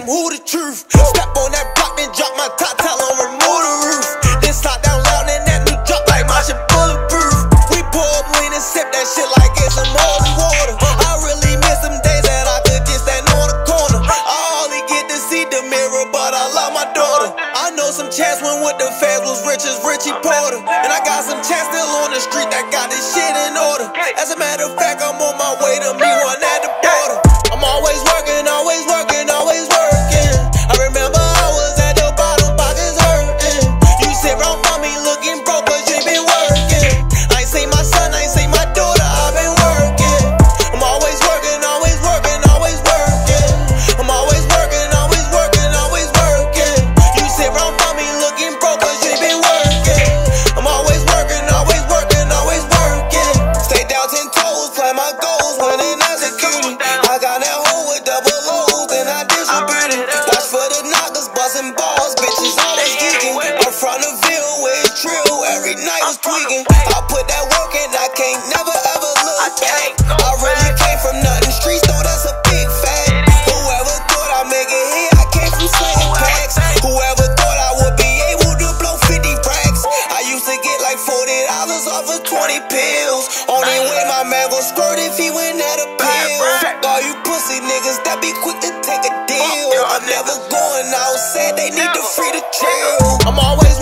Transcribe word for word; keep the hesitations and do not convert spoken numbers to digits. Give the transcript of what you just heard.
who the truth. Step on that block, then drop my top, tell them remove the roof. Then slide down loud in that new drop like my shit bulletproof. We pour up lean and sip that shit like it's some holy water. I really miss them days that I could just stand on the corner. I only get to see the mirror, but I love my daughter. I know some chance when with the feds was rich as Richie Porter. And I got some chance still on the street that got this shit in order. As a matter of fact, I'm on my way to me one at the border. I'm always working, always working, always working. I remember I was at the bottom, pockets hurting. You sit around by me looking broke, but you ain't been working. I ain't seen my son, I ain't seen my daughter, I've been working. I'm always working, always working, always working. I'm always working, always working, always working. You sit around by me looking broke, but you ain't been working. I'm always working, always working, always working. Stay down ten toes, plan my goals when in executing. I got that hole with double O's and I distribute it. Watch for the knockers, busting balls, bitches always geeking. I'm from the Ville where it's true, every night was tweaking. I put that work in, I can't never ever look back. I really came from nothing, streets though that's a big fact. Whoever thought I'd make it here, I came from slinging packs. Whoever thought I would be able to blow fifty racks. I used to get like forty dollars off of twenty pills. Only way my man gon' squirt if he went at a pill. All you pussy niggas that be quick to take a deal. I'm never going outside, they need to free the trail. I'm always